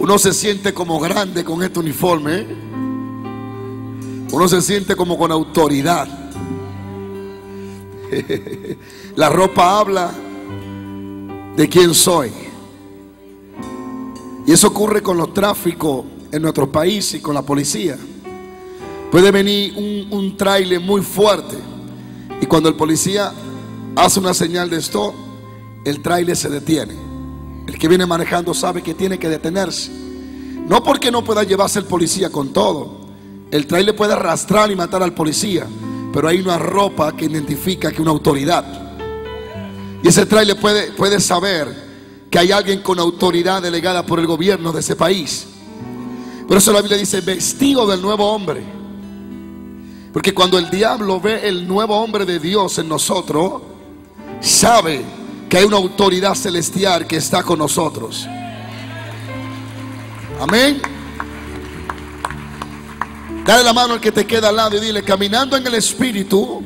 Uno se siente como grande con este uniforme, ¿eh? Uno se siente como con autoridad. La ropa habla de quién soy. Y eso ocurre con los tráficos en nuestro país y con la policía. Puede venir un tráiler muy fuerte y cuando el policía hace una señal de stop, el tráiler se detiene. El que viene manejando sabe que tiene que detenerse. No porque no pueda llevarse el policía con todo. El tráiler puede arrastrar y matar al policía, pero hay una ropa que identifica que una autoridad. Y ese tráiler puede saber que hay alguien con autoridad delegada por el gobierno de ese país. Por eso la Biblia dice vestido del nuevo hombre. Porque cuando el diablo ve el nuevo hombre de Dios en nosotros, sabe que hay una autoridad celestial que está con nosotros. Amén. Dale la mano al que te queda al lado y dile: caminando en el Espíritu,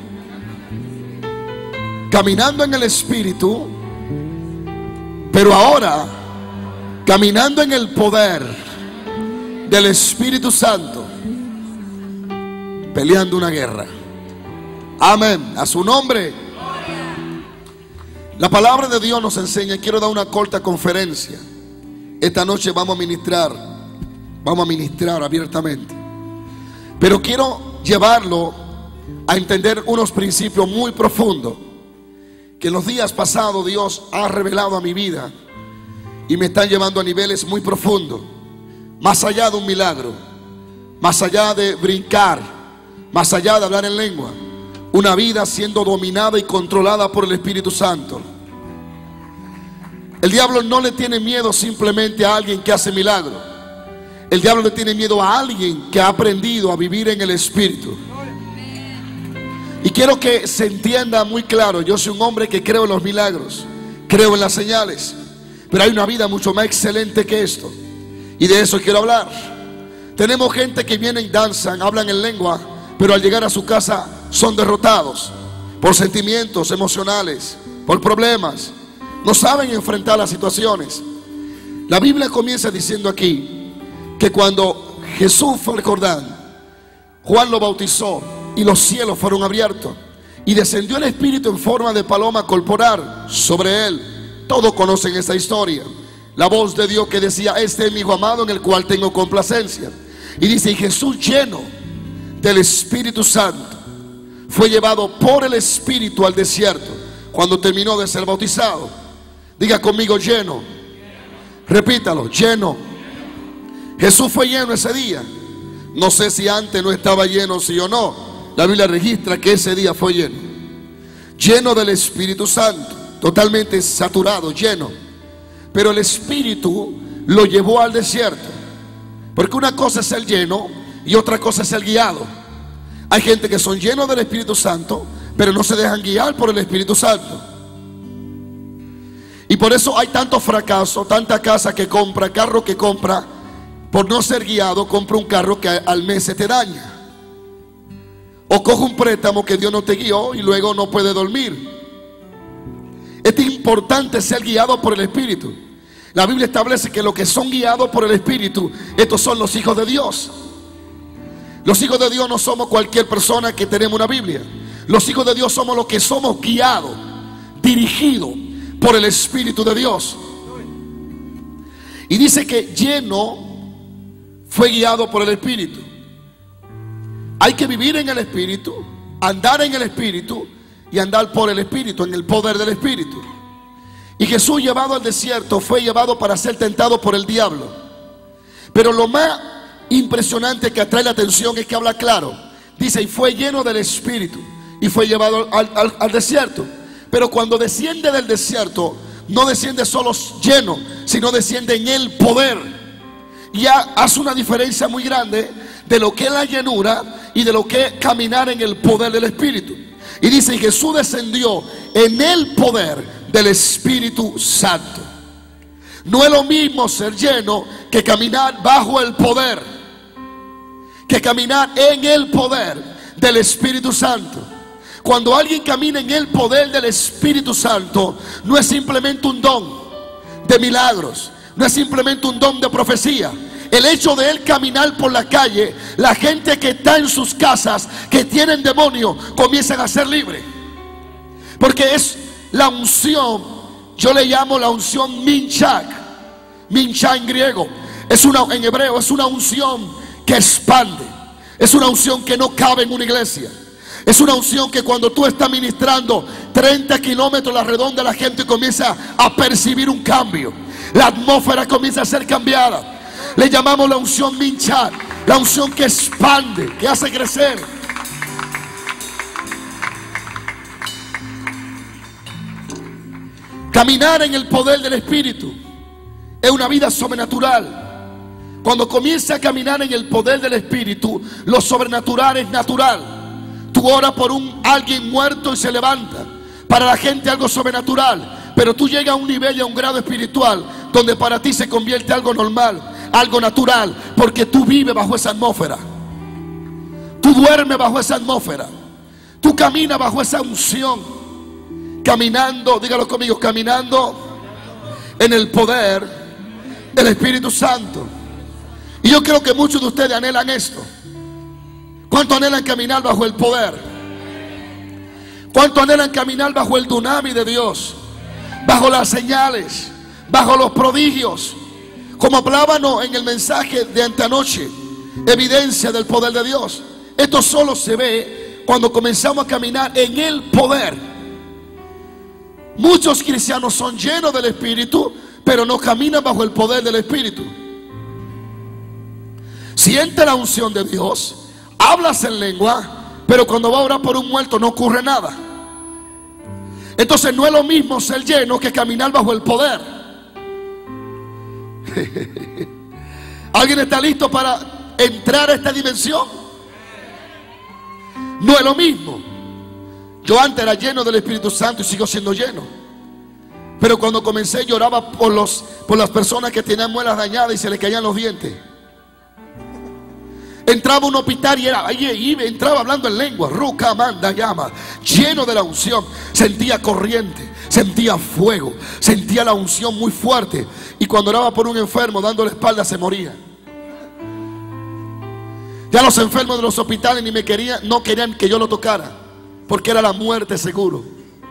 caminando en el Espíritu, pero ahora caminando en el poder del Espíritu Santo, peleando una guerra. Amén. A su nombre. La palabra de Dios nos enseña. Quiero dar una corta conferencia. Esta noche vamos a ministrar abiertamente. Pero quiero llevarlo a entender unos principios muy profundos que en los días pasados Dios ha revelado a mi vida y me están llevando a niveles muy profundos, más allá de un milagro, más allá de brincar, más allá de hablar en lengua. Una vida siendo dominada y controlada por el Espíritu Santo. El diablo no le tiene miedo simplemente a alguien que hace milagros. El diablo le tiene miedo a alguien que ha aprendido a vivir en el Espíritu. Y quiero que se entienda muy claro: yo soy un hombre que creo en los milagros, creo en las señales, pero hay una vida mucho más excelente que esto. Y de eso quiero hablar. Tenemos gente que viene y danzan, hablan en lengua, pero al llegar a su casa son derrotados por sentimientos emocionales, por problemas. No saben enfrentar las situaciones. La Biblia comienza diciendo aquí que cuando Jesús fue al Jordán, Juan lo bautizó y los cielos fueron abiertos y descendió el Espíritu en forma de paloma corporal sobre él. Todos conocen esa historia. La voz de Dios que decía: este es mi Hijo amado en el cual tengo complacencia. Y dice: y Jesús, lleno del Espíritu Santo, fue llevado por el Espíritu al desierto cuando terminó de ser bautizado. Diga conmigo: lleno. Repítalo: lleno. Jesús fue lleno ese día. No sé si antes no estaba lleno, sí o no. La Biblia registra que ese día fue lleno. Lleno del Espíritu Santo, totalmente saturado, lleno. Pero el Espíritu lo llevó al desierto. Porque una cosa es el lleno y otra cosa es el guiado. Hay gente que son llenos del Espíritu Santo, pero no se dejan guiar por el Espíritu Santo. Y por eso hay tanto fracaso, tanta casa que compra, carro que compra. Por no ser guiado, compra un carro que al mes se te daña. O coge un préstamo que Dios no te guió y luego no puede dormir. Es importante ser guiado por el Espíritu. La Biblia establece que los que son guiados por el Espíritu, estos son los hijos de Dios. Los hijos de Dios no somos cualquier persona que tenemos una Biblia. Los hijos de Dios somos los que somos guiados, dirigidos por el Espíritu de Dios. Y dice que lleno fue guiado por el Espíritu. Hay que vivir en el Espíritu, andar en el Espíritu y andar por el Espíritu, en el poder del Espíritu. Y Jesús, llevado al desierto, fue llevado para ser tentado por el diablo. Pero lo más impresionante que atrae la atención es que habla claro. Dice: y fue lleno del Espíritu y fue llevado al desierto. Pero cuando desciende del desierto, no desciende solo lleno, sino desciende en el poder. Ya hace una diferencia muy grande de lo que es la llenura y de lo que es caminar en el poder del Espíritu. Y dice: y Jesús descendió en el poder del Espíritu Santo. No es lo mismo ser lleno que caminar bajo el poder, que caminar en el poder del Espíritu Santo. Cuando alguien camina en el poder del Espíritu Santo, no es simplemente un don de milagros, no es simplemente un don de profecía. El hecho de él caminar por la calle, la gente que está en sus casas, que tienen demonio, comienzan a ser libres. Porque es la unción, yo le llamo la unción minchak. Minchak en griego, en hebreo, es una unción que expande. Es una unción que no cabe en una iglesia. Es una unción que cuando tú estás ministrando 30 kilómetros a la redonda, la gente comienza a percibir un cambio. La atmósfera comienza a ser cambiada. Le llamamos la unción minchak, la unción que expande, que hace crecer. Caminar en el poder del Espíritu es una vida sobrenatural. Cuando comienza a caminar en el poder del Espíritu, lo sobrenatural es natural. Tú oras por alguien muerto y se levanta. Para la gente algo sobrenatural. Pero tú llegas a un nivel y a un grado espiritual donde para ti se convierte algo normal, algo natural, porque tú vives bajo esa atmósfera. Tú duermes bajo esa atmósfera. Tú caminas bajo esa unción. Caminando, dígalo conmigo, caminando en el poder del Espíritu Santo. Y yo creo que muchos de ustedes anhelan esto. ¿Cuánto anhelan caminar bajo el poder? ¿Cuánto anhelan caminar bajo el dunamis de Dios? Bajo las señales, bajo los prodigios. Como hablábamos en el mensaje de antenoche, evidencia del poder de Dios. Esto solo se ve cuando comenzamos a caminar en el poder. Muchos cristianos son llenos del Espíritu, pero no caminan bajo el poder del Espíritu. Siente la unción de Dios, hablas en lengua, pero cuando va a orar por un muerto no ocurre nada. Entonces no es lo mismo ser lleno que caminar bajo el poder. ¿Alguien está listo para entrar a esta dimensión? No es lo mismo. Yo antes era lleno del Espíritu Santo y sigo siendo lleno. Pero cuando comencé lloraba por las personas que tenían muelas dañadas y se les caían los dientes. Entraba a un hospital y entraba hablando en lengua, ruca, manda, llama, lleno de la unción. Sentía corriente, sentía fuego, sentía la unción muy fuerte. Y cuando oraba por un enfermo dándole espalda se moría. Ya los enfermos de los hospitales no querían que yo lo tocara, porque era la muerte seguro.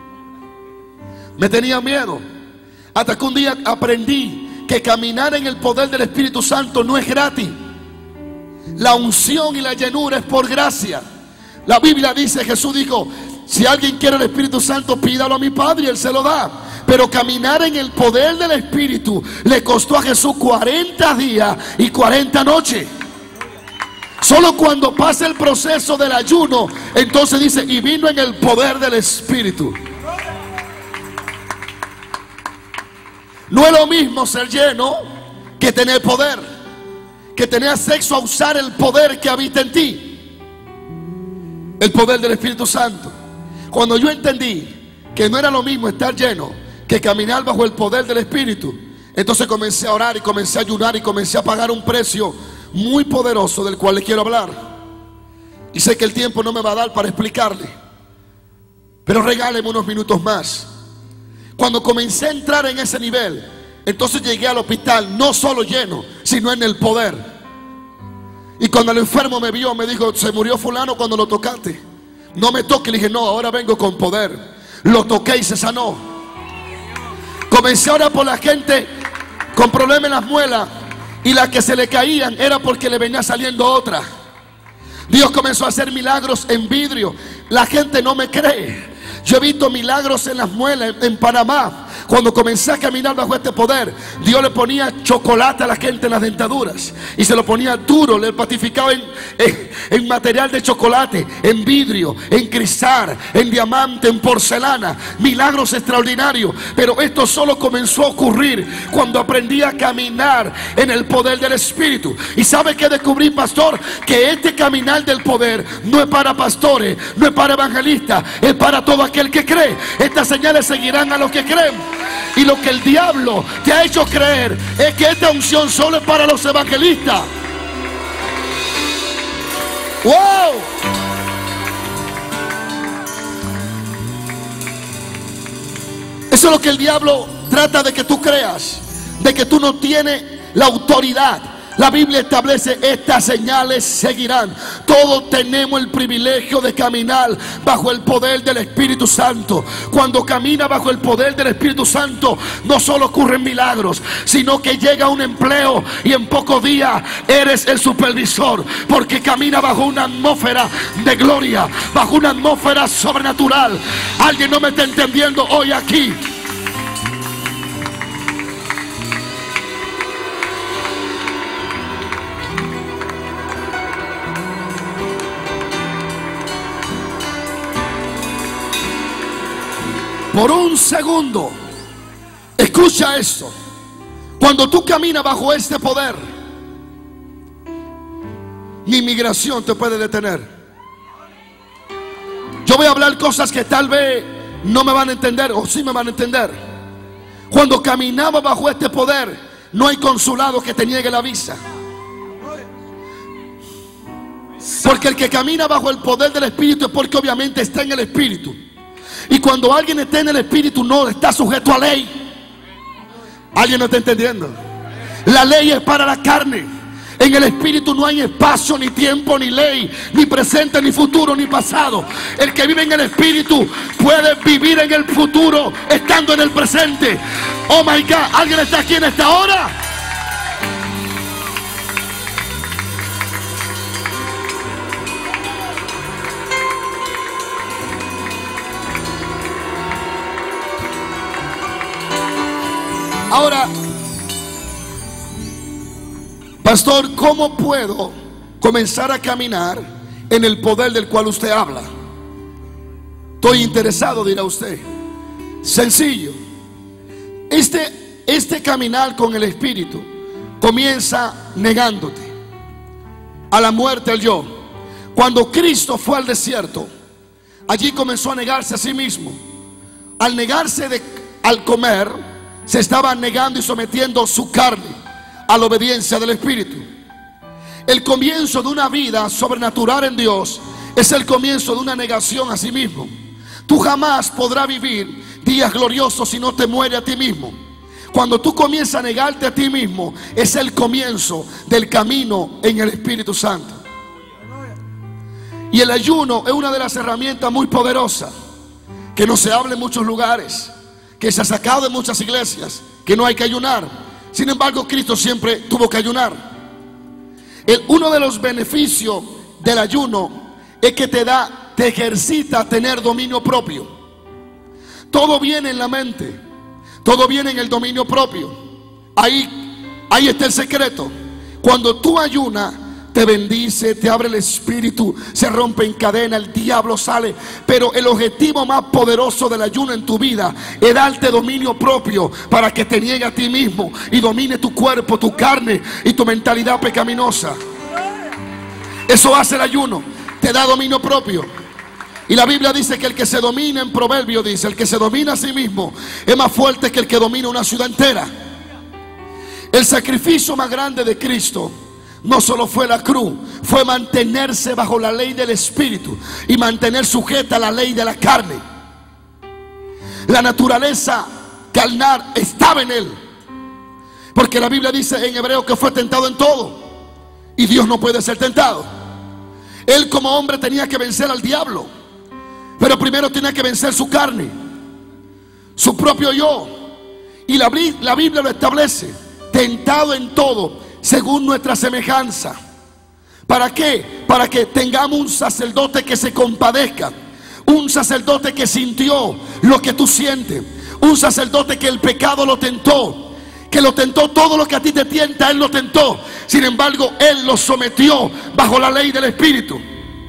Me tenía miedo. Hasta que un día aprendí que caminar en el poder del Espíritu Santo no es gratis. La unción y la llenura es por gracia. La Biblia dice, Jesús dijo, si alguien quiere el Espíritu Santo, pídalo a mi Padre y Él se lo da. Pero caminar en el poder del Espíritu le costó a Jesús 40 días y 40 noches. Solo cuando pasa el proceso del ayuno, entonces dice, y vino en el poder del Espíritu. No es lo mismo ser lleno que tener poder, que tener acceso a usar el poder que habita en ti. El poder del Espíritu Santo. Cuando yo entendí que no era lo mismo estar lleno que caminar bajo el poder del Espíritu, entonces comencé a orar y comencé a ayunar y comencé a pagar un precio muy poderoso del cual le quiero hablar. Y sé que el tiempo no me va a dar para explicarle, pero regáleme unos minutos más. Cuando comencé a entrar en ese nivel, entonces llegué al hospital no solo lleno, sino en el poder. Y cuando el enfermo me vio, me dijo, se murió fulano cuando lo tocaste. No me toque. Le dije, no, ahora vengo con poder. Lo toqué y se sanó. Comencé a orar por la gente con problemas en las muelas, y las que se le caían era porque le venía saliendo otra. Dios comenzó a hacer milagros en vidrio. La gente no me cree. Yo he visto milagros en las muelas en Panamá. Cuando comencé a caminar bajo este poder, Dios le ponía chocolate a la gente en las dentaduras y se lo ponía duro, le patificaba en material de chocolate, en vidrio, en cristal, en diamante, en porcelana. Milagros extraordinarios. Pero esto solo comenzó a ocurrir cuando aprendí a caminar en el poder del Espíritu. ¿Y sabe qué descubrí, pastor? Que este caminar del poder no es para pastores, no es para evangelistas, es para todo aquel que cree. Estas señales seguirán a los que creen. Y lo que el diablo te ha hecho creer es que esta unción solo es para los evangelistas. ¡Wow! Eso es lo que el diablo trata de que tú creas. de que tú no tienes la autoridad. La Biblia establece: estas señales seguirán. Todos tenemos el privilegio de caminar bajo el poder del Espíritu Santo. Cuando camina bajo el poder del Espíritu Santo, no solo ocurren milagros, sino que llega un empleo y en pocos días eres el supervisor, porque camina bajo una atmósfera de gloria, bajo una atmósfera sobrenatural. Alguien no me está entendiendo hoy aquí. Por un segundo, escucha esto: cuando tú caminas bajo este poder, ni inmigración te puede detener. Yo voy a hablar cosas que tal vez no me van a entender, o sí me van a entender. Cuando caminaba bajo este poder, no hay consulado que te niegue la visa, porque el que camina bajo el poder del Espíritu es porque obviamente está en el Espíritu. Y cuando alguien está en el Espíritu, no está sujeto a ley. ¿Alguien no está entendiendo? La ley es para la carne. En el Espíritu no hay espacio, ni tiempo, ni ley, ni presente, ni futuro, ni pasado. El que vive en el Espíritu puede vivir en el futuro estando en el presente. Oh my God, ¿alguien está aquí en esta hora? Ahora, pastor, ¿cómo puedo comenzar a caminar en el poder del cual usted habla? Estoy interesado, dirá usted. Sencillo. Este caminar con el Espíritu comienza negándote a la muerte al yo. Cuando Cristo fue al desierto, allí comenzó a negarse a sí mismo. Al negarse al comer, se estaba negando y sometiendo su carne a la obediencia del Espíritu. El comienzo de una vida sobrenatural en Dios es el comienzo de una negación a sí mismo. Tú jamás podrás vivir días gloriosos si no te mueres a ti mismo. Cuando tú comienzas a negarte a ti mismo, es el comienzo del camino en el Espíritu Santo. Y el ayuno es una de las herramientas muy poderosas que no se habla en muchos lugares, que se ha sacado de muchas iglesias, que no hay que ayunar. Sin embargo, Cristo siempre tuvo que ayunar. Uno de los beneficios del ayuno es que te ejercita a tener dominio propio. Todo viene en la mente, todo viene en el dominio propio. Ahí está el secreto. Cuando tú ayunas, te bendice, te abre el espíritu, se rompe en cadena, el diablo sale. Pero el objetivo más poderoso del ayuno en tu vida es darte dominio propio, para que te niegue a ti mismo y domine tu cuerpo, tu carne y tu mentalidad pecaminosa. Eso hace el ayuno, te da dominio propio. Y la Biblia dice que el que se domina, en Proverbio dice, el que se domina a sí mismo es más fuerte que el que domina una ciudad entera. El sacrificio más grande de Cristo no solo fue la cruz, fue mantenerse bajo la ley del Espíritu y mantener sujeta la ley de la carne. La naturaleza carnal estaba en él, porque la Biblia dice en Hebreo que fue tentado en todo, y Dios no puede ser tentado. Él como hombre tenía que vencer al diablo, pero primero tenía que vencer su carne, su propio yo. Y la Biblia lo establece: tentado en todo según nuestra semejanza. ¿Para qué? Para que tengamos un sacerdote que se compadezca, un sacerdote que sintió lo que tú sientes, un sacerdote que el pecado lo tentó, que lo tentó todo lo que a ti te tienta, él lo tentó. Sin embargo, él lo sometió bajo la ley del Espíritu.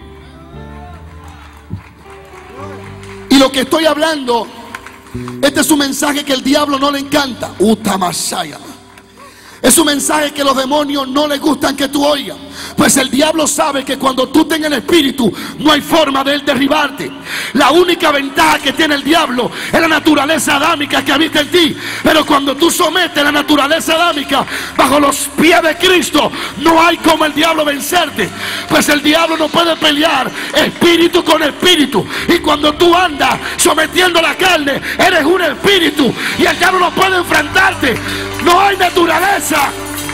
Y lo que estoy hablando, este es un mensaje que el diablo no le encanta. Es un mensaje que los demonios no les gustan que tú oigas, Pues el diablo sabe que cuando tú tengas el espíritu, no hay forma de él derribarte. La única ventaja que tiene el diablo es la naturaleza adámica que habita en ti. Pero cuando tú sometes la naturaleza adámica bajo los pies de Cristo, no hay como el diablo vencerte. Pues el diablo no puede pelear espíritu con espíritu. Y cuando tú andas sometiendo la carne, eres un espíritu, y el diablo no puede enfrentarte. No hay naturaleza.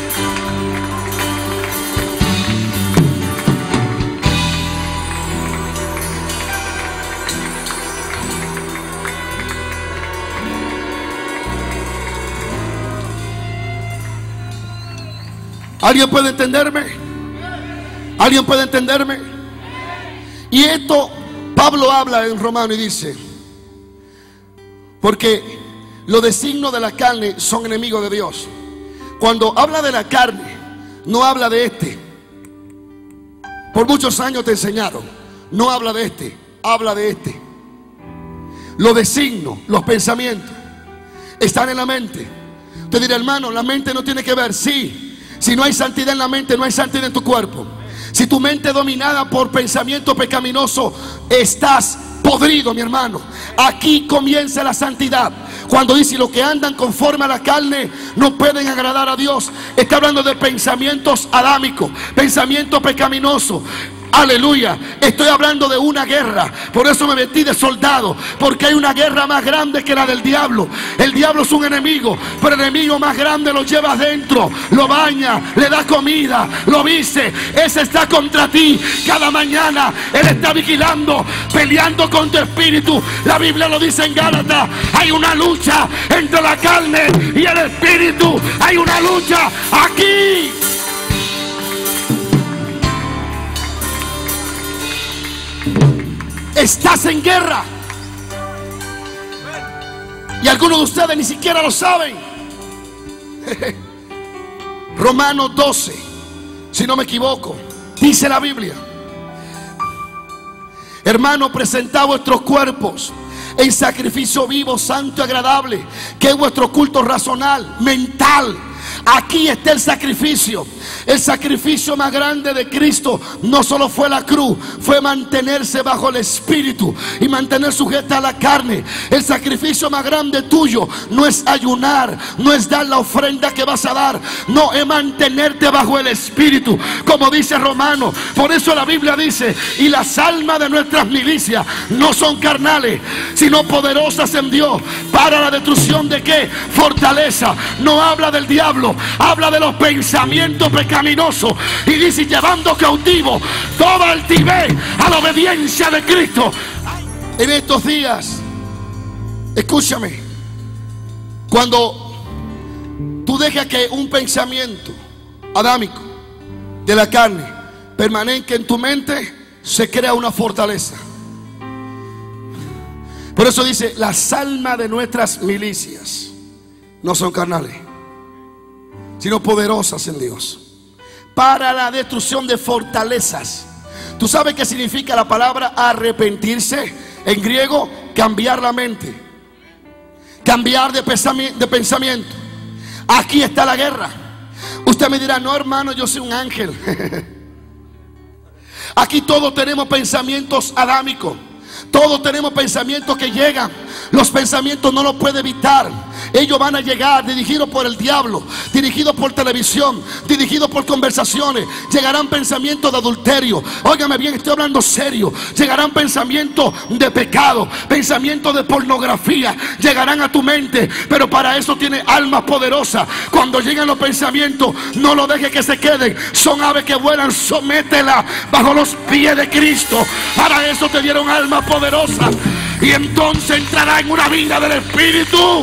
¿Alguien puede entenderme? ¿Alguien puede entenderme? Y esto Pablo habla en Romano y dice: porque los designios de la carne son enemigos de Dios. Cuando habla de la carne, no habla de este. Por muchos años te enseñaron, no habla de este, habla de este. Los designios, los pensamientos están en la mente. Te diré, hermano, la mente no tiene que ver. Sí. Si no hay santidad en la mente, no hay santidad en tu cuerpo. Si tu mente es dominada por pensamiento pecaminoso, estás podrido, mi hermano. Aquí comienza la santidad. Cuando dice: los que andan conforme a la carne no pueden agradar a Dios, está hablando de pensamientos adámicos, pensamientos pecaminosos. Aleluya. Estoy hablando de una guerra. Por eso me vestí de soldado, porque hay una guerra más grande que la del diablo. El diablo es un enemigo, pero el enemigo más grande lo lleva adentro, lo baña, le da comida, lo viste. Ese está contra ti cada mañana. Él está vigilando, peleando con tu espíritu. La Biblia lo dice en Gálatas: hay una lucha entre la carne y el espíritu. Hay una lucha aquí. Estás en guerra. Y algunos de ustedes ni siquiera lo saben. Romanos 12, si no me equivoco, dice la Biblia: hermano, presentad vuestros cuerpos en sacrificio vivo, santo y agradable, que es vuestro culto racional, mental. Aquí está el sacrificio. El sacrificio más grande de Cristo no solo fue la cruz, fue mantenerse bajo el espíritu y mantener sujeta a la carne. El sacrificio más grande tuyo no es ayunar, no es dar la ofrenda que vas a dar, no, es mantenerte bajo el espíritu, como dice Romano. Por eso la Biblia dice: y las almas de nuestras milicias no son carnales, sino poderosas en Dios para la destrucción de ¿qué? Fortaleza. No habla del diablo, habla de los pensamientos pecaminosos. Y dice: llevando cautivo toda altivez a la obediencia de Cristo. En estos días, escúchame, cuando tú dejas que un pensamiento adámico de la carne permanezca en tu mente, se crea una fortaleza. Por eso dice: las almas de nuestras milicias no son carnales, sino poderosas en Dios para la destrucción de fortalezas. ¿Tú sabes qué significa la palabra arrepentirse? En griego, cambiar la mente, cambiar de pensamiento. Aquí está la guerra. Usted me dirá: no, hermano, yo soy un ángel. Aquí todos tenemos pensamientos adámicos. Todos tenemos pensamientos que llegan. Los pensamientos no los puede evitar. Ellos van a llegar, dirigidos por el diablo, dirigidos por televisión, dirigidos por conversaciones. Llegarán pensamientos de adulterio. Óigame bien, estoy hablando serio. Llegarán pensamientos de pecado, pensamientos de pornografía. Llegarán a tu mente, pero para eso tiene almas poderosas. Cuando llegan los pensamientos, no lo dejes que se queden. Son aves que vuelan, sométela bajo los pies de Cristo. Para eso te dieron almas poderosas. Y entonces entrará en una vida del Espíritu.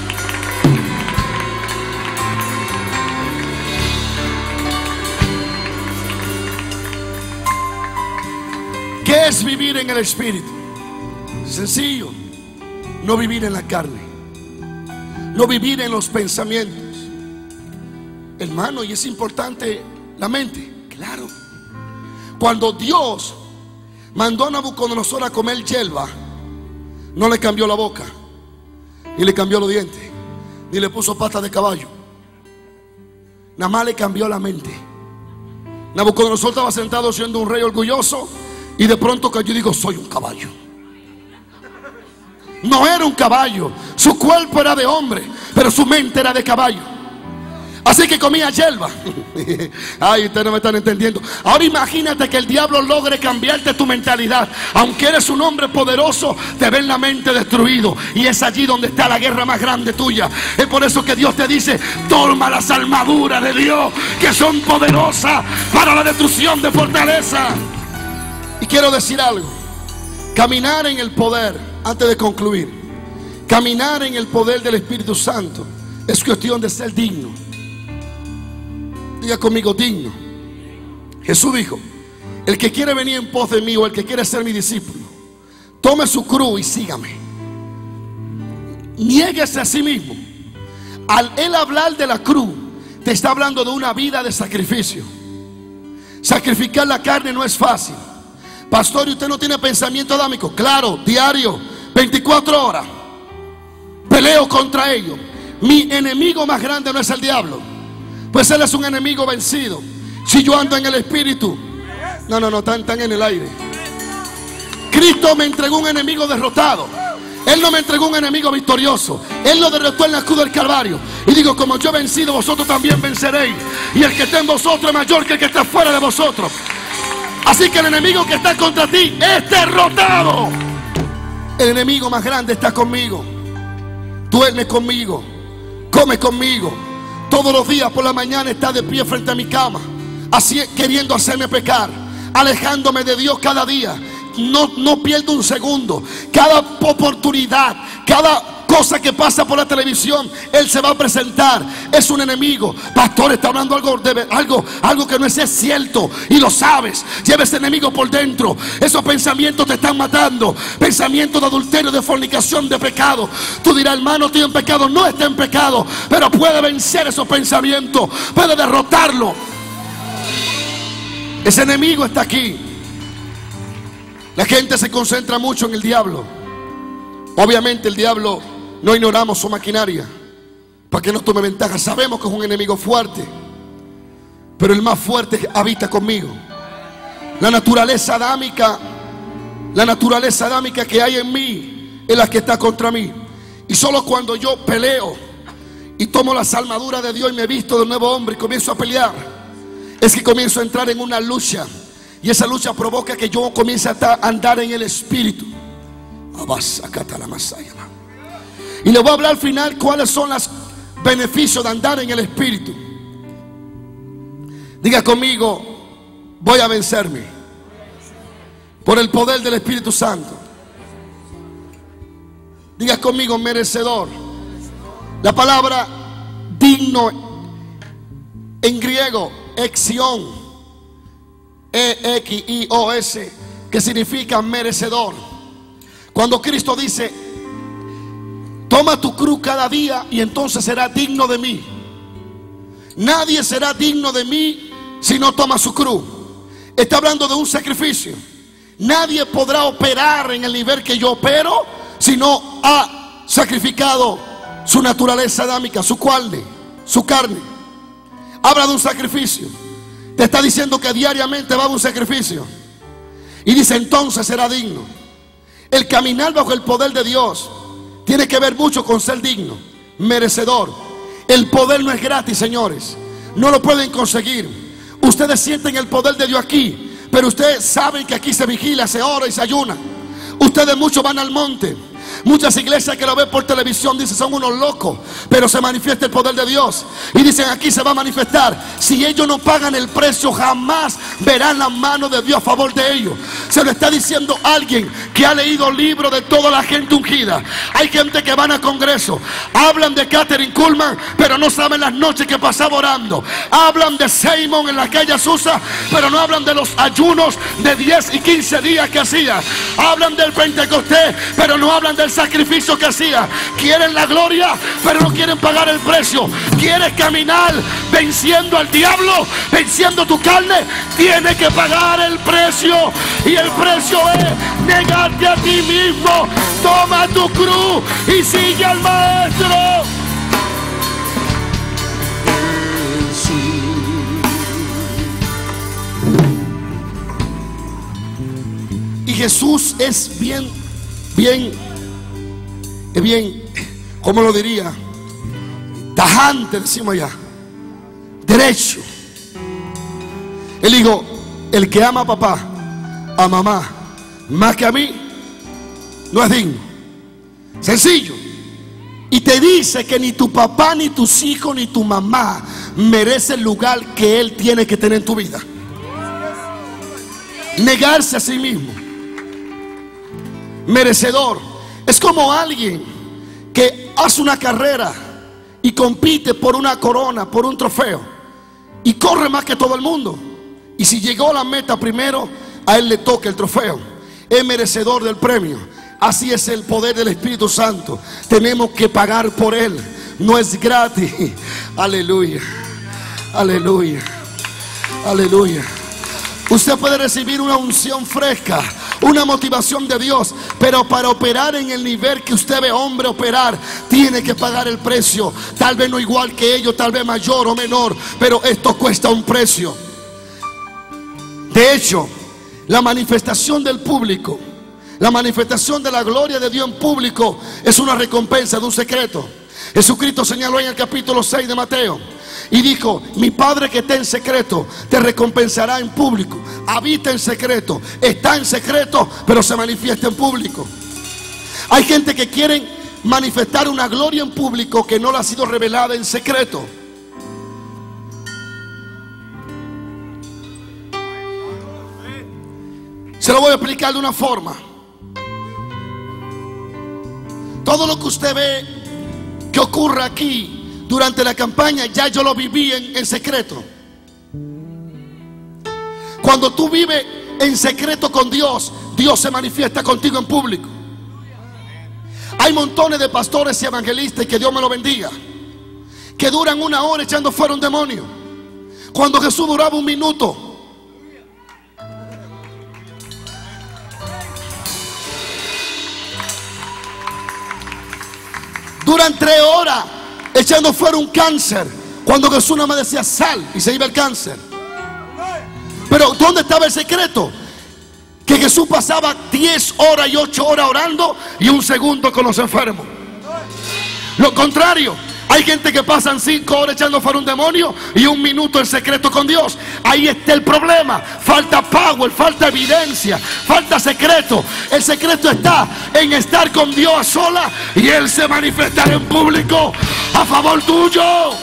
¿Qué es vivir en el Espíritu? Sencillo: no vivir en la carne, no vivir en los pensamientos. Hermano, y es importante la mente, claro. Cuando Dios mandó a Nabucodonosor a comer hierba, no le cambió la boca, ni le cambió los dientes, ni le puso patas de caballo. Nada más le cambió la mente. Nabucodonosor estaba sentado siendo un rey orgulloso, y de pronto cayó y dijo: soy un caballo. No era un caballo, su cuerpo era de hombre, pero su mente era de caballo. Así que comía hierba. Ay, ustedes no me están entendiendo. Ahora imagínate que el diablo logre cambiarte tu mentalidad. Aunque eres un hombre poderoso, te ven la mente destruido. Y es allí donde está la guerra más grande tuya. Es por eso que Dios te dice: toma las armaduras de Dios, que son poderosas para la destrucción de fortaleza. Y quiero decir algo. Caminar en el poder, antes de concluir, caminar en el poder del Espíritu Santo es cuestión de ser digno. Diga conmigo: digno. Jesús dijo: el que quiere venir en pos de mí, o el que quiere ser mi discípulo, tome su cruz y sígame. Niéguese a sí mismo. Al él hablar de la cruz, te está hablando de una vida de sacrificio. Sacrificar la carne no es fácil. Pastor, ¿y usted no tiene pensamiento adámico? Claro, diario, 24 horas. Peleo contra ellos. Mi enemigo más grande no es el diablo, pues él es un enemigo vencido. Si yo ando en el Espíritu. No, están en el aire. Cristo me entregó un enemigo derrotado. Él no me entregó un enemigo victorioso. Él lo derrotó en la cruz del Calvario. Y digo: como yo he vencido, vosotros también venceréis. Y el que está en vosotros es mayor que el que está fuera de vosotros. Así que el enemigo que está contra ti es derrotado. El enemigo más grande está conmigo. Duerme conmigo, come conmigo. Todos los días por la mañana está de pie frente a mi cama, así queriendo hacerme pecar, alejándome de Dios cada día. No pierdo un segundo. Cada oportunidad, cada cosa que pasa por la televisión, él se va a presentar. Es un enemigo. Pastor, está hablando algo que no es cierto, y lo sabes. Lleva ese enemigo por dentro. Esos pensamientos te están matando. Pensamientos de adulterio, de fornicación, de pecado. Tú dirás: hermano, estoy en pecado. No está en pecado, pero puede vencer esos pensamientos, puede derrotarlo. Ese enemigo está aquí. La gente se concentra mucho en el diablo. Obviamente el diablo, no ignoramos su maquinaria para que no tome ventaja. Sabemos que es un enemigo fuerte, pero el más fuerte habita conmigo. La naturaleza adámica que hay en mí es la que está contra mí. Y solo cuando yo peleo y tomo las armaduras de Dios y me visto de nuevo hombre y comienzo a pelear, es que comienzo a entrar en una lucha. Y esa lucha provoca que yo comience a andar en el Espíritu. Y le voy a hablar al final cuáles son los beneficios de andar en el Espíritu. Diga conmigo: voy a vencerme por el poder del Espíritu Santo. Diga conmigo: merecedor. La palabra digno en griego, exión, E-X-I-O-S, que significa merecedor. Cuando Cristo dice: toma tu cruz cada día y entonces serás digno de mí. Nadie será digno de mí si no toma su cruz. Está hablando de un sacrificio. Nadie podrá operar en el nivel que yo opero si no ha sacrificado su naturaleza adámica, su carne. Habla de un sacrificio. Te está diciendo que diariamente va a un sacrificio. Y dice: entonces será digno. El caminar bajo el poder de Dios tiene que ver mucho con ser digno, merecedor. El poder no es gratis, señores. No lo pueden conseguir. Ustedes sienten el poder de Dios aquí, pero ustedes saben que aquí se vigila, se ora y se ayuna. Ustedes muchos van al monte. Muchas iglesias que lo ven por televisión dicen: son unos locos, pero se manifiesta el poder de Dios. Y dicen: aquí se va a manifestar. Si ellos no pagan el precio, jamás verán la mano de Dios a favor de ellos. Se lo está diciendo alguien que ha leído libros de toda la gente ungida. Hay gente que van a congresos, hablan de Catherine Kuhlman, pero no saben las noches que pasaba orando. Hablan de Simon en la calle Azusa, pero no hablan de los ayunos de 10 y 15 días que hacía. Hablan del Pentecostés, pero no hablan del sacrificio que hacía. Quieren la gloria, pero no quieren pagar el precio. Quieres caminar venciendo al diablo, venciendo tu carne, tienes que pagar el precio. Y el precio es negarte a ti mismo. Toma tu cruz y sigue al Maestro. Jesús es bien, ¿cómo lo diría? Tajante, decimos allá, derecho. Él dijo: el que ama a papá, a mamá, más que a mí, no es digno. Sencillo. Y te dice que ni tu papá, ni tus hijos, ni tu mamá merece el lugar que Él tiene que tener en tu vida. Negarse a sí mismo. Merecedor. Es como alguien que hace una carrera y compite por una corona, por un trofeo, y corre más que todo el mundo. Y si llegó a la meta primero, a él le toca el trofeo. Es merecedor del premio. Así es el poder del Espíritu Santo. Tenemos que pagar por él. No es gratis. Aleluya. Aleluya. Aleluya. Usted puede recibir una unción fresca, una motivación de Dios, pero para operar en el nivel que usted ve hombre operar, tiene que pagar el precio. Tal vez no igual que ellos, tal vez mayor o menor, pero esto cuesta un precio. De hecho, la manifestación del público, la manifestación de la gloria de Dios en público, es una recompensa de un secreto. Jesucristo señaló en el capítulo 6 de Mateo y dijo: mi Padre que está en secreto te recompensará en público. Habita en secreto, está en secreto, pero se manifiesta en público. Hay gente que quiere manifestar una gloria en público que no le ha sido revelada en secreto. Se lo voy a explicar de una forma. Todo lo que usted ve que ocurre aquí durante la campaña, ya yo lo viví en secreto. Cuando tú vives en secreto con Dios, Dios se manifiesta contigo en público. Hay montones de pastores y evangelistas, y que Dios me lo bendiga, que duran 1 hora echando fuera un demonio, cuando Jesús duraba 1 minuto. Duran 3 horas echando fuera un cáncer, cuando Jesús nada más decía sal y se iba el cáncer. Pero ¿dónde estaba el secreto? Que Jesús pasaba 10 horas y 8 horas orando y 1 segundo con los enfermos. Lo contrario, hay gente que pasan 5 horas echando fuera un demonio y 1 minuto en secreto con Dios. Ahí está el problema. Falta power, falta evidencia, falta secreto. El secreto está en estar con Dios a sola, y Él se manifestará en público a favor tuyo.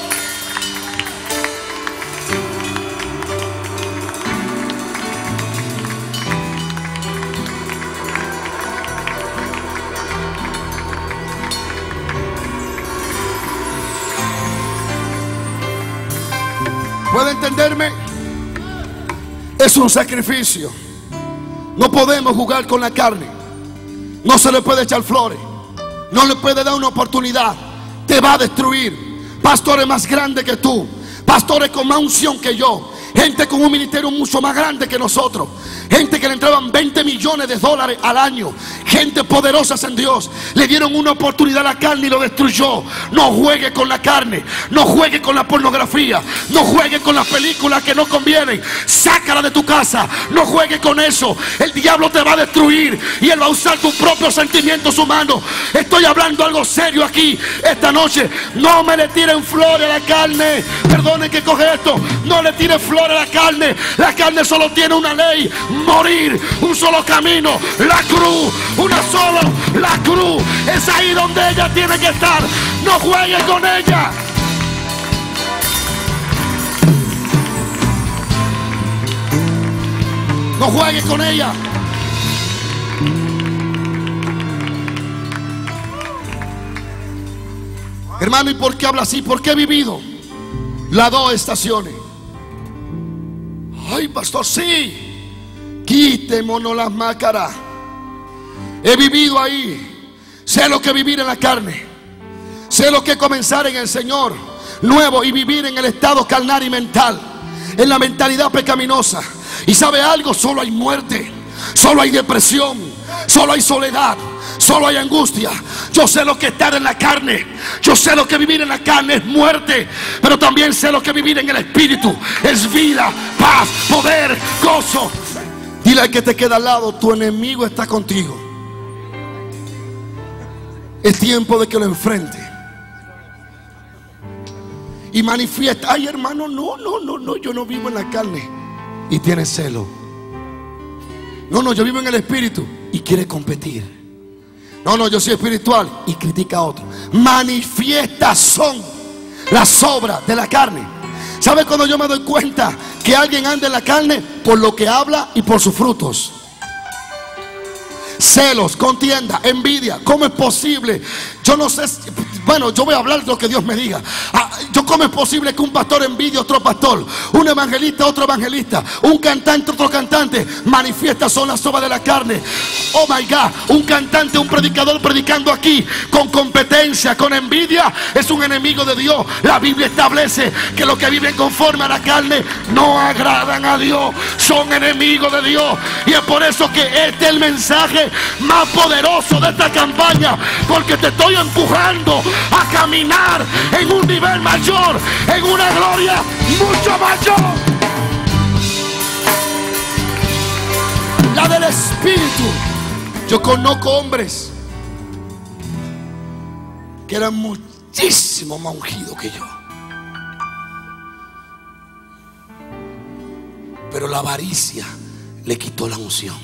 ¿Puede entenderme? Es un sacrificio. No podemos jugar con la carne. No se le puede echar flores. No le puede dar una oportunidad. Te va a destruir. Pastores más grandes que tú, pastores con más unción que yo, gente con un ministerio mucho más grande que nosotros, gente que le entraban 20 millones de dólares al año, gente poderosa en Dios, le dieron una oportunidad a la carne y lo destruyó. No juegue con la carne, no juegue con la pornografía, no juegue con las películas que no convienen. Sácala de tu casa, no juegue con eso. El diablo te va a destruir y él va a usar tus propios sentimientos humanos. Estoy hablando algo serio aquí esta noche. No me le tiren flores a la carne. Perdonen que coge esto. No le tiren flores a la carne. La carne solo tiene una ley: morir. Un solo camino, la cruz. Una sola, la cruz. Es ahí donde ella tiene que estar. No juegue con ella. No juegue con ella. Hermano, ¿y por qué habla así? Porque he vivido las 2 estaciones. Ay, pastor, sí. Quítemonos las máscaras. He vivido ahí. Sé lo que es vivir en la carne. Sé lo que es comenzar en el Señor nuevo y vivir en el estado carnal y mental, en la mentalidad pecaminosa. Y sabe algo, solo hay muerte, solo hay depresión, solo hay soledad, solo hay angustia. Yo sé lo que es estar en la carne. Yo sé lo que vivir en la carne es muerte, pero también sé lo que vivir en el Espíritu es vida, paz, poder, gozo. Dile al que te queda al lado: tu enemigo está contigo. Es tiempo de que lo enfrente y manifiesta. Ay, hermano, no, yo no vivo en la carne. Y tiene celo. No, yo vivo en el espíritu y quiere competir. No, yo soy espiritual y critica a otro. Manifiestas son las obras de la carne. ¿Sabe cuando yo me doy cuenta que alguien anda en la carne? Por lo que habla y por sus frutos. Celos, contienda, envidia. ¿Cómo es posible? Yo no sé. Bueno, yo voy a hablar de lo que Dios me diga. ¿Cómo es posible que un pastor envidie a otro pastor? Un evangelista a otro evangelista. Un cantante a otro cantante. Manifiestas son las obras de la carne. Oh my God. Un cantante, un predicador predicando aquí con competencia, con envidia, es un enemigo de Dios. La Biblia establece que los que viven conforme a la carne no agradan a Dios. Son enemigos de Dios. Y es por eso que este es el mensaje más poderoso de esta campaña. Porque te estoy empujando a caminar en un nivel mayor, en una gloria mucho mayor, la del Espíritu. Yo conozco hombres que eran muchísimo más ungidos que yo, pero la avaricia le quitó la unción.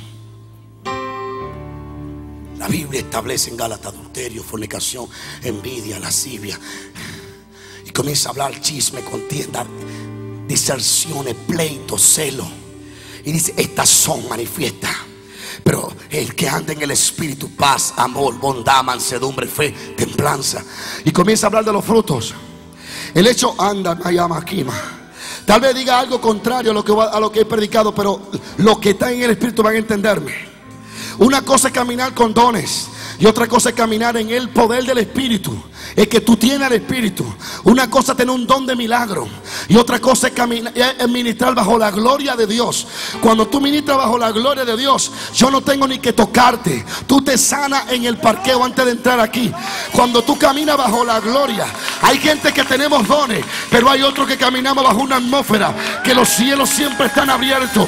La Biblia establece en Gálatas adulterio, fornicación, envidia, lascivia. Y comienza a hablar chisme, contienda, diserciones, pleitos, celo. Y dice: estas son manifiestas. Pero el que anda en el Espíritu: paz, amor, bondad, mansedumbre, fe, templanza. Y comienza a hablar de los frutos. El hecho anda, Mayamaquima. Tal vez diga algo contrario a lo que he predicado, pero los que están en el Espíritu van a entenderme. Una cosa es caminar con dones y otra cosa es caminar en el poder del Espíritu. Es que tú tienes el Espíritu. Una cosa es tener un don de milagro y otra cosa es ministrar bajo la gloria de Dios. Cuando tú ministras bajo la gloria de Dios, yo no tengo ni que tocarte. Tú te sanas en el parqueo antes de entrar aquí. Cuando tú caminas bajo la gloria, hay gente que tenemos dones, pero hay otros que caminamos bajo una atmósfera que los cielos siempre están abiertos.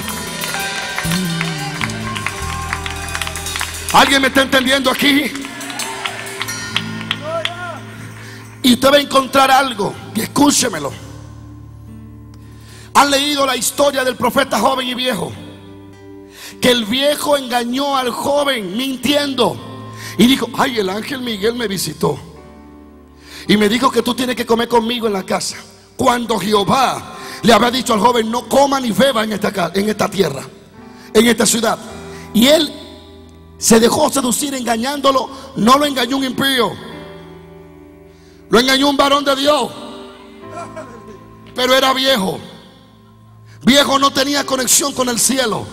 ¿Alguien me está entendiendo aquí? Y usted va a encontrar algo, y escúchemelo. Han leído la historia del profeta joven y viejo, que el viejo engañó al joven mintiendo y dijo: ay, el ángel Miguel me visitó y me dijo que tú tienes que comer conmigo en la casa, cuando Jehová le había dicho al joven: no coma ni beba en esta tierra, en esta ciudad. Y él se dejó seducir engañándolo. No lo engañó un impío, lo engañó un varón de Dios. Pero era viejo. Viejo no tenía conexión con el cielo.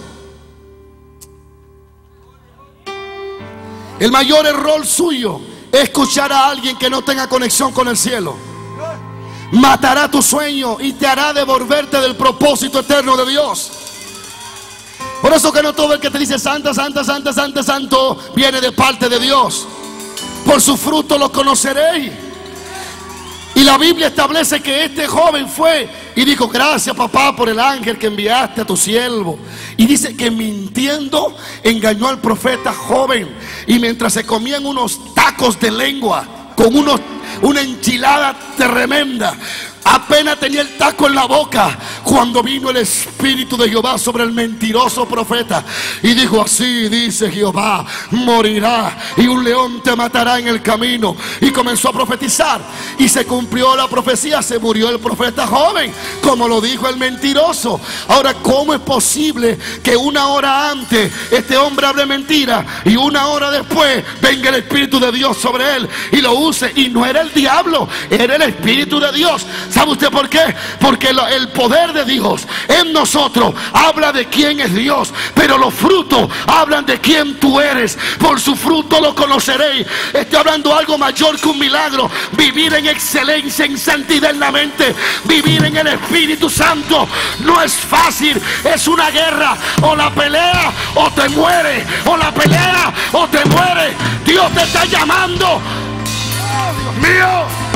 El mayor error suyo es escuchar a alguien que no tenga conexión con el cielo. Matará tu sueño y te hará devolverte del propósito eterno de Dios. Por eso que no todo el que te dice santa, santa, santa, santa, santo viene de parte de Dios. Por su fruto lo conoceréis. Y la Biblia establece que este joven fue y dijo: gracias, papá, por el ángel que enviaste a tu siervo. Y dice que mintiendo engañó al profeta joven. Y mientras se comían unos tacos de lengua con una enchilada tremenda, apenas tenía el taco en la boca cuando vino el Espíritu de Jehová sobre el mentiroso profeta y dijo: así dice Jehová, morirá y un león te matará en el camino. Y comenzó a profetizar y se cumplió la profecía. Se murió el profeta joven, como lo dijo el mentiroso. Ahora, ¿cómo es posible que una hora antes este hombre hable mentira y una hora después venga el Espíritu de Dios sobre él y lo use? Y no era el diablo, era el Espíritu de Dios. ¿Sabe usted por qué? Porque el poder de Dios en nosotros habla de quién es Dios, pero los frutos hablan de quién tú eres. Por su fruto lo conoceréis. Estoy hablando algo mayor que un milagro. Vivir en excelencia, en santidad en la mente, vivir en el Espíritu Santo no es fácil. Es una guerra. O la pelea o te mueres, o la pelea o te mueres. Dios te está llamando. Oh, Dios mío.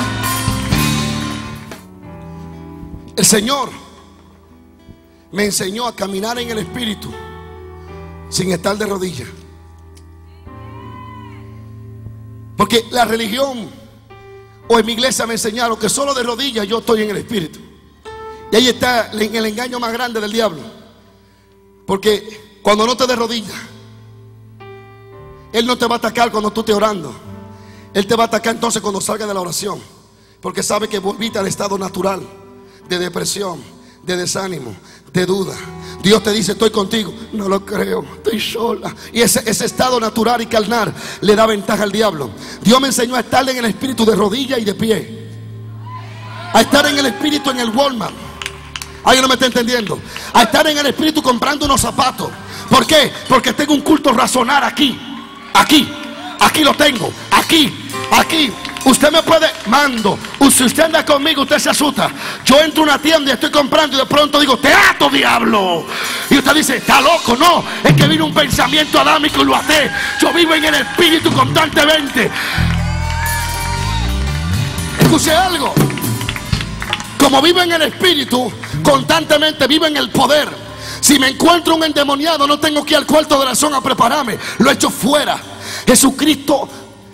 El Señor me enseñó a caminar en el Espíritu sin estar de rodillas. Porque la religión o en mi iglesia me enseñaron que solo de rodillas yo estoy en el Espíritu. Y ahí está el engaño más grande del diablo. Porque cuando no te de rodillas, Él no te va a atacar cuando tú estés orando. Él te va a atacar entonces cuando salga de la oración. Porque sabe que volviste al estado natural de depresión, de desánimo, de duda. Dios te dice: estoy contigo. No lo creo, estoy sola. Y ese estado natural y carnal le da ventaja al diablo. Dios me enseñó a estar en el Espíritu de rodillas y de pie. A estar en el Espíritu en el Walmart. ¿Alguien no me está entendiendo? A estar en el Espíritu comprando unos zapatos. ¿Por qué? Porque tengo un culto razonar aquí. Aquí lo tengo. Aquí. Usted me puede, mando. Si usted anda conmigo, usted se asusta. Yo entro a una tienda y estoy comprando y de pronto digo: te ato, diablo. Y usted dice: está loco. No, es que vino un pensamiento adámico y lo até. Yo vivo en el Espíritu constantemente. Escuche algo. Como vivo en el Espíritu constantemente, vivo en el poder. Si me encuentro un endemoniado, no tengo que ir al cuarto de oración a prepararme. Lo he hecho fuera. Jesucristo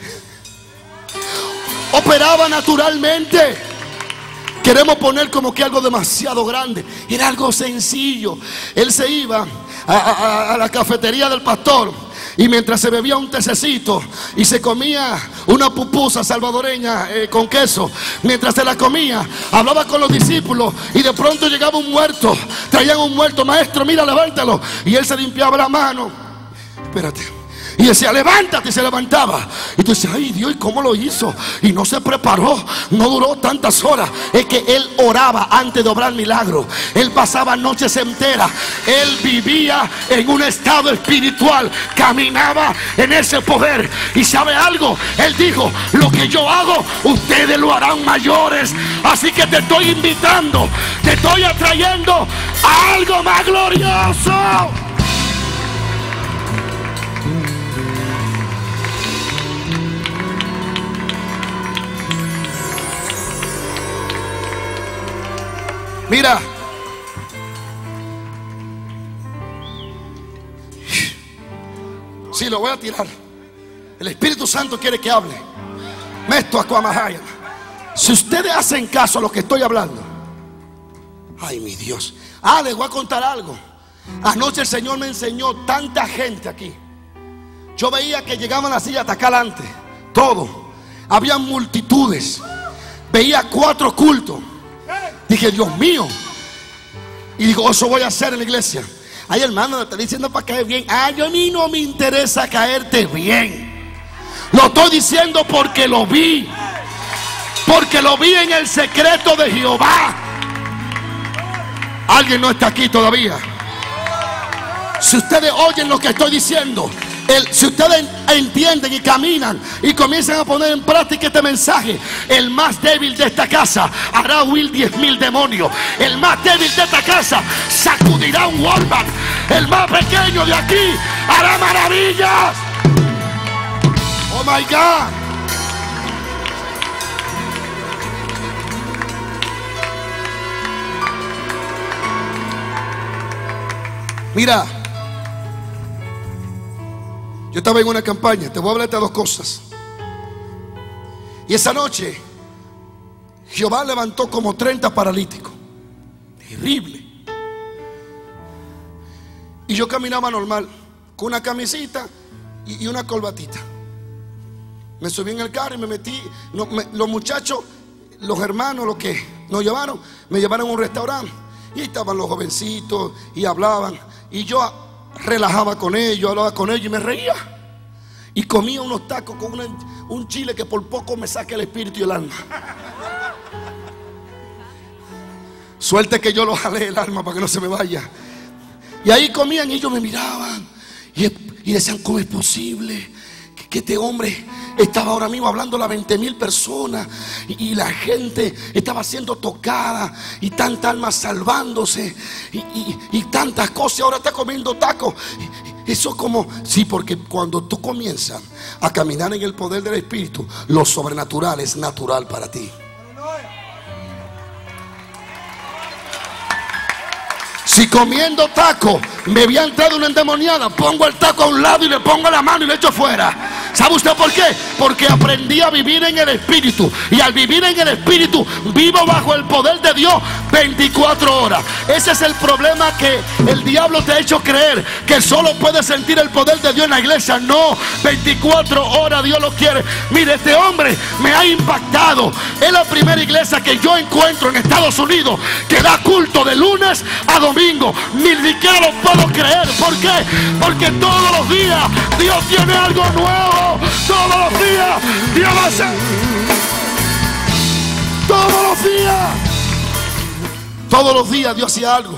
operaba naturalmente. Queremos poner como que algo demasiado grande. Era algo sencillo. Él se iba a la cafetería del pastor, y mientras se bebía un tececito y se comía una pupusa salvadoreña con queso, mientras se la comía, hablaba con los discípulos, y de pronto llegaba un muerto. Traían un muerto: maestro, mira, levántalo. Y él se limpiaba la mano. Espérate. Y decía: levántate, y se levantaba. Y tú dices: ay Dios, ¿y cómo lo hizo? Y no se preparó, no duró tantas horas. Es que él oraba antes de obrar milagros. Él pasaba noches enteras. Él vivía en un estado espiritual. Caminaba en ese poder. Y ¿sabe algo? Él dijo: lo que yo hago, ustedes lo harán mayores. Así que te estoy invitando, te estoy atrayendo a algo más glorioso. Mira, sí, lo voy a tirar. El Espíritu Santo quiere que hable. Mesto Aquamahaya. Si ustedes hacen caso a lo que estoy hablando, ay mi Dios. Les voy a contar algo. Anoche el Señor me enseñó tanta gente aquí. Yo veía que llegaban las sillas hasta acá adelante. Todo. Había multitudes. Veía 4 cultos. Dije: Dios mío. Y digo: eso voy a hacer en la iglesia. Ay, hermano, te estoy diciendo para caer bien. Yo a mí no me interesa caerte bien. Lo estoy diciendo porque lo vi. Porque lo vi en el secreto de Jehová. Alguien no está aquí todavía. Si ustedes oyen lo que estoy diciendo, si ustedes entienden y caminan y comienzan a poner en práctica este mensaje, el más débil de esta casa hará huir 10,000 demonios. El más débil de esta casa sacudirá un Walmart. El más pequeño de aquí hará maravillas. Oh my God. Mira, yo estaba en una campaña. Te voy a hablar de 2 cosas. Y esa noche Jehová levantó como 30 paralíticos. Terrible. Y yo caminaba normal, con una camisita y una corbatita. Me subí en el carro y me metí. Los muchachos, los hermanos, los que nos llevaron, me llevaron a un restaurante. Y ahí estaban los jovencitos y hablaban. Y yo relajaba con ellos, hablaba con ellos y me reía. Y comía unos tacos con un chile que por poco me saca el espíritu y el alma. Suerte que yo lo jalé el alma para que no se me vaya. Y ahí comían y ellos me miraban y decían: ¿cómo es posible que este hombre estaba ahora mismo hablando a 20,000 personas y la gente estaba siendo tocada y tanta alma salvándose y tantas cosas? Ahora está comiendo tacos. Eso como, sí, porque cuando tú comienzas a caminar en el poder del Espíritu, lo sobrenatural es natural para ti. Si comiendo taco me había entrado una endemoniada, pongo el taco a un lado y le pongo la mano y le echo fuera. ¿Sabe usted por qué? Porque aprendí a vivir en el Espíritu. Y al vivir en el Espíritu, vivo bajo el poder de Dios 24 horas. Ese es el problema, que el diablo te ha hecho creer que solo puedes sentir el poder de Dios en la iglesia. No, 24 horas Dios lo quiere. Mire, este hombre me ha impactado. Es la primera iglesia que yo encuentro en Estados Unidos que da culto de lunes a domingo. Ni siquiera lo puedo creer. ¿Por qué? Porque todos los días Dios tiene algo nuevo. Todos los días Dios va a hacer. Todos los días Dios hacía algo.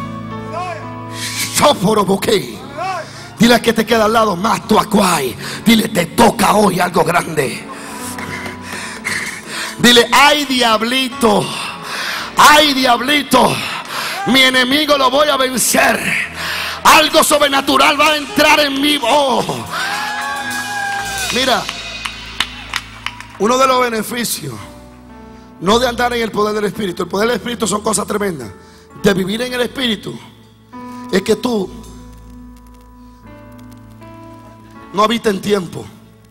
Dile a que te queda al lado, más tu acuay. Dile, te toca hoy algo grande. Dile, ay diablito, ay diablito, mi enemigo lo voy a vencer. Algo sobrenatural va a entrar en mí. Oh. Mira, uno de los beneficios, no de andar en el poder del Espíritu. El poder del Espíritu son cosas tremendas. De vivir en el Espíritu es que tú no habitas en tiempo.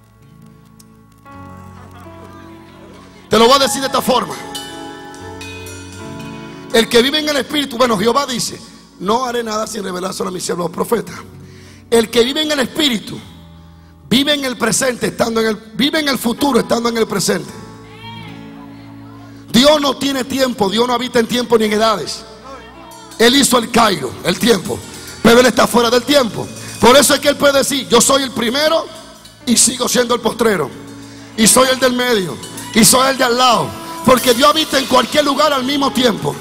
Te lo voy a decir de esta forma. El que vive en el Espíritu, bueno, Jehová dice, no haré nada sin revelar solo a mis siervos los profetas. El que vive en el Espíritu vive en el presente, estando en el, vive en el futuro, estando en el presente. Dios no tiene tiempo, Dios no habita en tiempo ni en edades. Él hizo el Cairo, el tiempo, pero Él está fuera del tiempo. Por eso es que Él puede decir, yo soy el primero y sigo siendo el postrero, y soy el del medio, y soy el de al lado, porque Dios habita en cualquier lugar al mismo tiempo.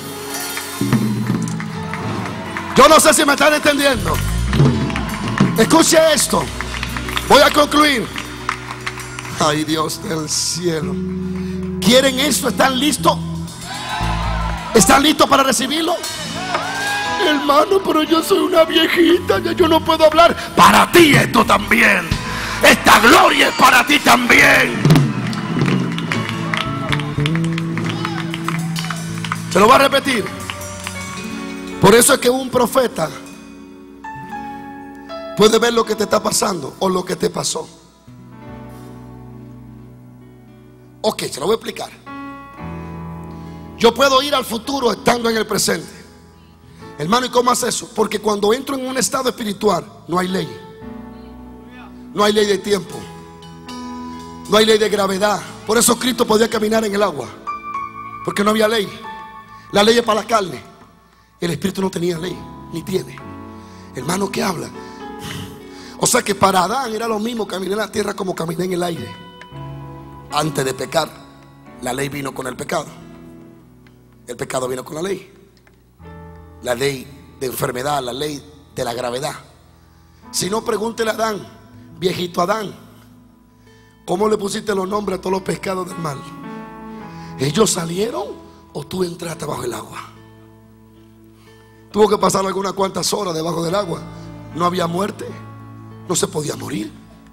Yo no sé si me están entendiendo. Escuche esto. Voy a concluir. Ay, Dios del cielo. ¿Quieren esto? ¿Están listos? ¿Están listos para recibirlo? Hermano, pero yo soy una viejita, ya yo no puedo hablar. Para ti esto también. Esta gloria es para ti también. Se lo voy a repetir. Por eso es que un profeta puede ver lo que te está pasando o lo que te pasó. Ok, se lo voy a explicar. Yo puedo ir al futuro estando en el presente. Hermano, ¿y cómo hace eso? Porque cuando entro en un estado espiritual, no hay ley. No hay ley de tiempo. No hay ley de gravedad. Por eso Cristo podía caminar en el agua, porque no había ley. La ley es para la carne. El Espíritu no tenía ley, ni tiene. Hermano, ¿qué habla? O sea que para Adán era lo mismo caminar en la tierra como caminar en el aire. Antes de pecar, la ley vino con el pecado. El pecado vino con la ley. La ley de enfermedad, la ley de la gravedad. Si no, pregúntele a Adán, viejito Adán, ¿cómo le pusiste los nombres a todos los pescados del mar? ¿Ellos salieron o tú entraste bajo el agua? Tuvo que pasar algunas cuantas horas debajo del agua. No había muerte, no se podía morir.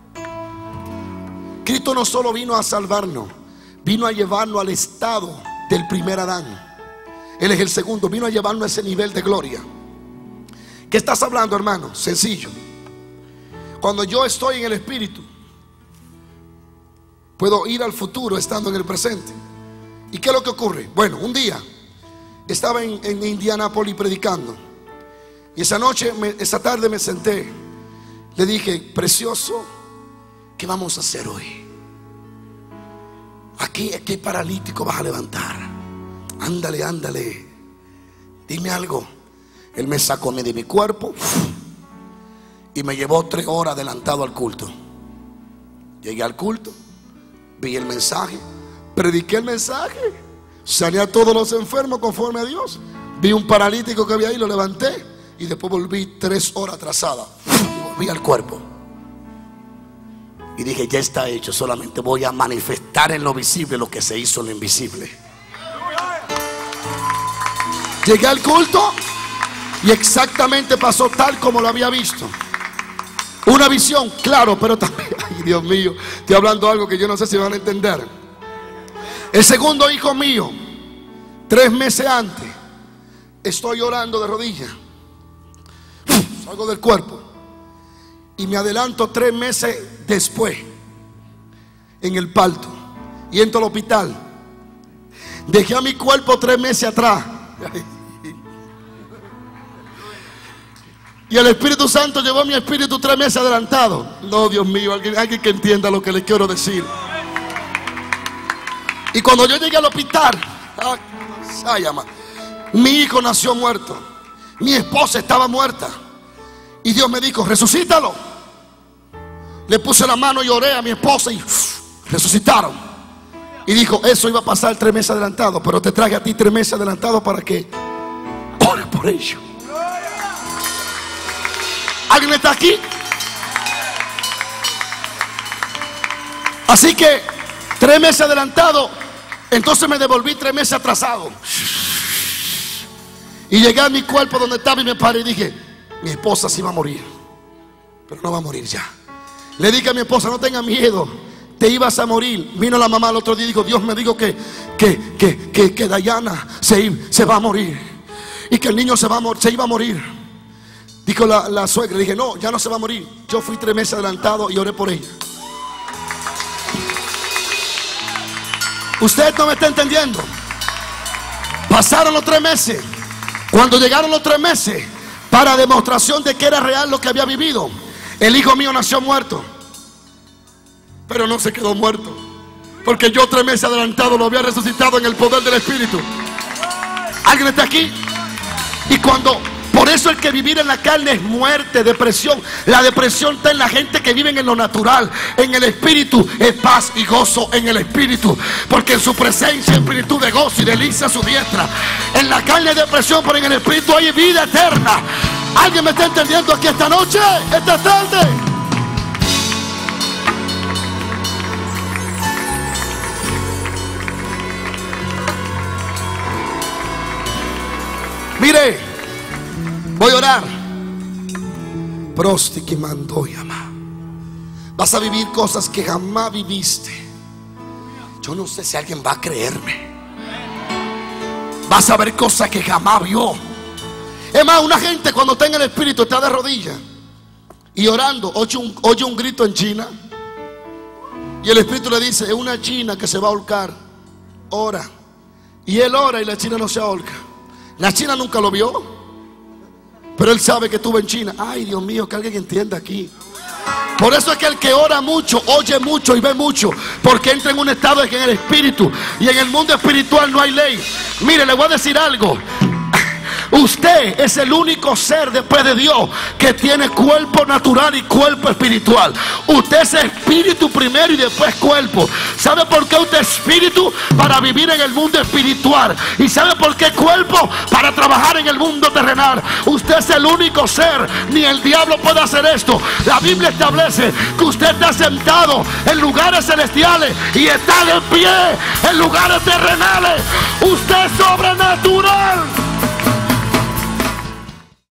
Cristo no solo vino a salvarnos, vino a llevarnos al estado del primer Adán. Él es el segundo, vino a llevarnos a ese nivel de gloria. ¿Qué estás hablando, hermano? Sencillo. Cuando yo estoy en el Espíritu, puedo ir al futuro estando en el presente. ¿Y qué es lo que ocurre? Bueno, un día estaba en Indianápolis predicando, y esa tarde me senté. Le dije, precioso, ¿qué vamos a hacer hoy? Aquí paralítico vas a levantar. Ándale, ándale. Dime algo. Él me sacó de mi cuerpo y me llevó 3 horas adelantado al culto. Llegué al culto, vi el mensaje, prediqué el mensaje, sané a todos los enfermos conforme a Dios. Vi un paralítico que había ahí, lo levanté, y después volví 3 horas atrasada. Volví al cuerpo y dije, ya está hecho. Solamente voy a manifestar en lo visible lo que se hizo en lo invisible. Llegué al culto y exactamente pasó tal como lo había visto. Una visión, claro, pero también, ay Dios mío, estoy hablando algo que yo no sé si van a entender. El segundo hijo mío, 3 meses antes, estoy orando de rodillas salgo del cuerpo y me adelanto 3 meses después en el parto y entro al hospital. Dejé a mi cuerpo 3 meses atrás y el Espíritu Santo llevó a mi espíritu 3 meses adelantado. No, Dios mío, alguien que entienda lo que les quiero decir. Y cuando yo llegué al hospital, mi hijo nació muerto, mi esposa estaba muerta, y Dios me dijo: resucítalo. Le puse la mano y oré a mi esposa y resucitaron. Y dijo: eso iba a pasar 3 meses adelantado, pero te traje a ti 3 meses adelantado para que ores por ello. ¿Alguien está aquí? Así que 3 meses adelantado. Entonces me devolví 3 meses atrasado. Y llegué a mi cuerpo donde estaba y me paré y dije: mi esposa sí va a morir, pero no va a morir ya. Le dije a mi esposa: no tenga miedo, te ibas a morir. Vino la mamá el otro día y dijo: Dios me dijo que Dayana se va a morir y que el niño se iba a morir. Dijo la suegra. Le dije: no, ya no se va a morir. Yo fui 3 meses adelantado y oré por ella. Usted no me está entendiendo. Pasaron los 3 meses. Cuando llegaron los 3 meses, para demostración de que era real lo que había vivido, el hijo mío nació muerto, pero no se quedó muerto, porque yo 3 meses adelantado lo había resucitado en el poder del Espíritu. ¿Alguien está aquí? Y por eso el que vivir en la carne es muerte, depresión. La depresión está en la gente que vive en lo natural. En el Espíritu es paz y gozo en el Espíritu, porque en su presencia hay plenitud de gozo y delicia a su diestra. En la carne hay depresión, pero en el Espíritu hay vida eterna. ¿Alguien me está entendiendo aquí esta noche, esta tarde? Mire, voy a orar. Prosti que mandó llama. Vas a vivir cosas que jamás viviste. Yo no sé si alguien va a creerme. Vas a ver cosas que jamás vio. Es más, una gente cuando está en el Espíritu está de rodillas y orando, oye un grito en China, y el Espíritu le dice: es una china que se va a ahorcar, ora. Y él ora y la china no se ahorca. La china nunca lo vio, pero él sabe que estuvo en China. Ay, Dios mío, que alguien entienda aquí. Por eso es que el que ora mucho, oye mucho y ve mucho, porque entra en un estado en el Espíritu. Y en el mundo espiritual no hay ley. Mire, le voy a decir algo. Usted es el único ser después de Dios que tiene cuerpo natural y cuerpo espiritual. Usted es espíritu primero y después cuerpo. ¿Sabe por qué usted es espíritu? Para vivir en el mundo espiritual. ¿Y sabe por qué cuerpo? Para trabajar en el mundo terrenal. Usted es el único ser. Ni el diablo puede hacer esto. La Biblia establece que usted está sentado en lugares celestiales y está de pie en lugares terrenales. Usted es sobrenatural.